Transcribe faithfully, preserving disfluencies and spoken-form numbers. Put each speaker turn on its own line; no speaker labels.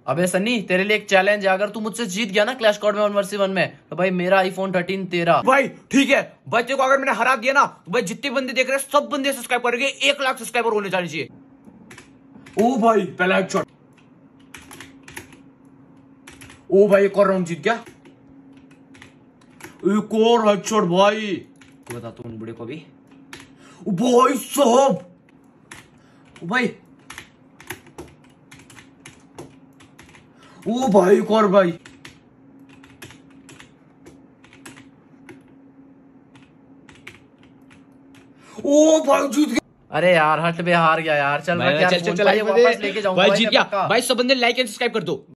अबे सन्नी, तेरे लिए एक चैलेंज है। अगर तू मुझसे जीत गया ना क्लैश स्क्वाड में वन वर्सेस वन में, तो भाई मेरा आईफोन थर्टीन तेरा।
भाई ठीक है भाई, तेरे को अगर मैंने हरा दिया ना तो भाई जितने बंदे देख रहे हैं सब बंदे सब्सक्राइब करेंगे। एक लाख सब्सक्राइबर होने जाने चाहिए। ओ भाई पहला हेडशॉट। ओ भाई एक और राउंड जीत गया। एक और हेडशॉट भाई। बता तू बड़े को भी। ओ भाई साहब, ओ भाई, ओ भाई एक और भाई। ओ भाई जीत गया।
अरे यार हट बे, हार गया यार। चल मैं क्या
चल चल चल
वापस लेके जाऊंगा
भाई, जीत गया भाई। सब बंदे लाइक एंड सब्सक्राइब कर दो।